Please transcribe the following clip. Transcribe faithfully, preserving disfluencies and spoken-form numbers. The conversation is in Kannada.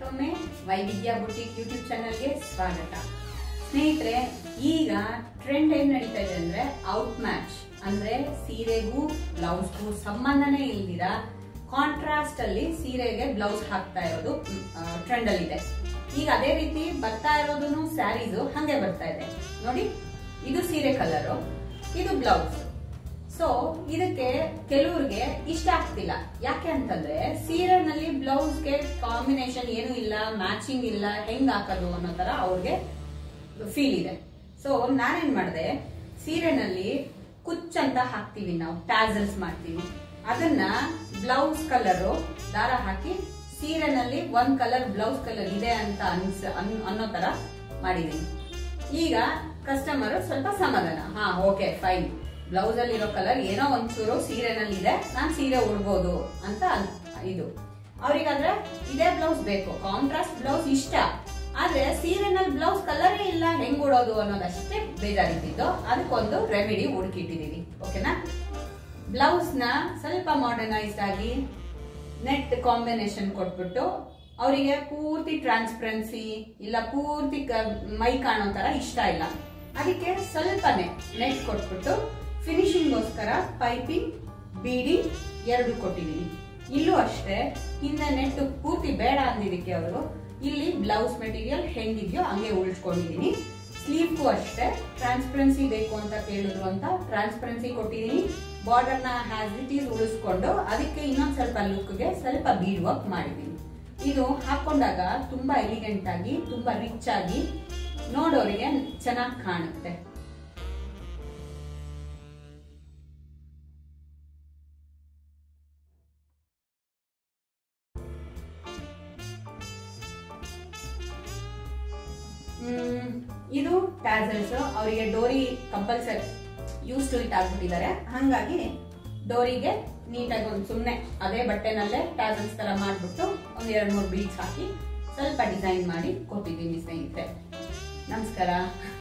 ಮತ್ತೊಮ್ಮೆ ವೈವಿಧ್ಯ ಬುಟಿಕ್ ಯೂಟ್ಯೂಬ್ ಚಾನೆಲ್ಗೆ ಸ್ವಾಗತ. ಸ್ನೇಹಿತರೆ, ಈಗ ಟ್ರೆಂಡ್ ಏನ್ ನಡೀತಾ ಇದೆ ಅಂದ್ರೆ ಔಟ್ ಮ್ಯಾಚ್ ಅಂದ್ರೆ ಸೀರೆಗೂ ಬ್ಲೌಸ್ಗೂ ಸಂಬಂಧನೇ ಇಲ್ದಿರ ಕಾಂಟ್ರಾಸ್ಟ್ ಅಲ್ಲಿ ಸೀರೆಗೆ ಬ್ಲೌಸ್ ಹಾಕ್ತಾ ಇರೋದು ಟ್ರೆಂಡ್ ಅಲ್ಲಿ ಇದೆ. ಈಗ ಅದೇ ರೀತಿ ಬರ್ತಾ ಇರೋದು ಸ್ಯಾರೀಸ್ ಹಂಗೆ ಬರ್ತಾ ಇದೆ ನೋಡಿ. ಇದು ಸೀರೆ ಕಲರ್, ಇದು ಬ್ಲೌಸ್. ಸೊ ಇದಕ್ಕೆ ಕೆಲವ್ರಿಗೆ ಇಷ್ಟ ಆಗ್ತಿಲ್ಲ. ಯಾಕೆ ಅಂತಂದ್ರೆ ಸೀರೆನಲ್ಲಿ ಬ್ಲೌಸ್ಗೆ ಕಾಂಬಿನೇಷನ್ ಏನು ಇಲ್ಲ, ಮ್ಯಾಚಿಂಗ್ ಇಲ್ಲ, ಹೆಂಗ್ ಹಾಕೋದು ಅನ್ನೋ ತರ ಅವ್ರಿಗೆ ಫೀಲ್ ಇದೆ. ಸೊ ನಾನೇನ್ ಮಾಡಿದೆ, ಸೀರೆನಲ್ಲಿ ಕುಚ್ ಅಂತ ಹಾಕ್ತಿವಿ ನಾವು, ಟ್ಯಾಸಲ್ಸ್ ಮಾಡ್ತೀವಿ, ಅದನ್ನ ಬ್ಲೌಸ್ ಕಲರ್ ದಾರ ಹಾಕಿ ಸೀರೆನಲ್ಲಿ ಒಂದ್ ಕಲರ್ ಬ್ಲೌಸ್ ಕಲರ್ ಇದೆ ಅಂತ ಅನ್ಸ ಅನ್ನೋ ತರ ಮಾಡಿದೀನಿ. ಈಗ ಕಸ್ಟಮರ್ ಸ್ವಲ್ಪ ಸಮಾಧಾನ, ಹಾ ಓಕೆ ಫೈನ್, ಬ್ಲೌಸ್ ಅಲ್ಲಿ ಇರೋ ಕಲರ್ ಏನೋ ಒಂಚೂರು ಸೀರೆನಲ್ಲಿ ಇದೆ, ನಾನ್ ಸೀರೆ ಉಡ್ಬೋದು ಅಂತ ಇದು. ಅವ್ರಿಗಾದ್ರೆ ಇದೇ ಬ್ಲೌಸ್ ಬೇಕು, ಕಾಂಟ್ರಾಸ್ಟ್ ಬ್ಲೌಸ್ ಇಷ್ಟ, ಆದ್ರೆ ಸೀರೆನಲ್ಲಿ ಬ್ಲೌಸ್ ಕಲರೇ ಇಲ್ಲ, ಹೆಂಗ್ ಉಡೋದು ಅನ್ನೋದಷ್ಟೇ ಬೇಜಾರಿದ್ದು. ಅದಕ್ಕೊಂದು ರೆಮಿಡಿ ಹುಡುಕಿಟ್ಟಿದೀವಿ. ಓಕೆನಾ? ಬ್ಲೌಸ್ ನ ಸ್ವಲ್ಪ ಮಾಡರ್ನೈಸ್ಡ್ ಆಗಿ ನೆಟ್ ಕಾಂಬಿನೇಷನ್ ಕೊಟ್ಬಿಟ್ಟು ಅವರಿಗೆ ಪೂರ್ತಿ ಟ್ರಾನ್ಸ್ಪರೆನ್ಸಿ ಇಲ್ಲ ಪೂರ್ತಿ ಮೈ ಕಾಣೋ ತರ ಇಷ್ಟ ಇಲ್ಲ, ಅದಕ್ಕೆ ಸ್ವಲ್ಪನೇ ನೆಟ್ ಕೊಟ್ಬಿಟ್ಟು ಫಿನಿಶಿಂಗ್ ಗೋಸ್ಕರ ಪೈಪಿಂಗ್ ಬೀಡಿ ಎರಡು ಕೊಟ್ಟಿದೀನಿ. ಇಲ್ಲೂ ಅಷ್ಟೇ ಹಿಂದೆ ನೆಟ್ ಪೂರ್ತಿ ಬೇಡ ಅಂದಿದ್ದಕ್ಕೆ ಅವರು ಇಲ್ಲಿ ಬ್ಲೌಸ್ ಮೆಟೀರಿಯಲ್ ಹೆಂಗಿದ್ಯೋ ಹಂಗೆ ಉಳಿಸ್ಕೊಂಡಿದೀನಿ. ಸ್ಲೀವ್ಗೂ ಅಷ್ಟೇ ಟ್ರಾನ್ಸ್ಪರೆನ್ಸಿ ಬೇಕು ಅಂತ ಕೇಳಿದ್ರು ಅಂತ ಟ್ರಾನ್ಸ್ಪರೆನ್ಸಿ ಕೊಟ್ಟಿದೀನಿ. ಬಾರ್ಡರ್ ನ ಹ್ಯಾಸ್ ಇಟ್ ಈಸ್ ಉಳಿಸ್ಕೊಂಡು ಅದಕ್ಕೆ ಇನ್ನೊಂದ್ ಸ್ವಲ್ಪ ಲುಕ್ಗೆ ಸ್ವಲ್ಪ ಬೀಡ್ ವರ್ಕ್ ಮಾಡಿದೀನಿ. ಇದು ಹಾಕೊಂಡಾಗ ತುಂಬಾ ಎಲಿಗೆಂಟ್ ಆಗಿ ತುಂಬಾ ರಿಚ್ ಆಗಿ ನೋಡೋರಿಗೆ ಚೆನ್ನಾಗಿ ಕಾಣುತ್ತೆ. ಹ್ಮ್ ಇದು ಟ್ಯಾಸಲ್ಸ್. ಅವರಿಗೆ ಡೋರಿ ಕಂಪಲ್ಸರಿ ಯೂಸ್ ಟು ಇಟ್ ಆಗ್ಬಿಟ್ಟಿದ್ದಾರೆ, ಹಂಗಾಗಿ ಡೋರಿಗೆ ನೀಟಾಗಿ ಒಂದು ಸುಮ್ಮನೆ ಅದೇ ಬಟ್ಟೆನಲ್ಲೇ ಟ್ಯಾಸಲ್ಸ್ ತರ ಮಾಡ್ಬಿಟ್ಟು ಒಂದ್ ಎರಡ್ ಮೂರು ಬೀಡ್ಸ್ ಹಾಕಿ ಸ್ವಲ್ಪ ಡಿಸೈನ್ ಮಾಡಿ ಕೊಟ್ಟಿದ್ದೀನಿ ಸ್ನೇಹಿತರೆ. ನಮಸ್ಕಾರ.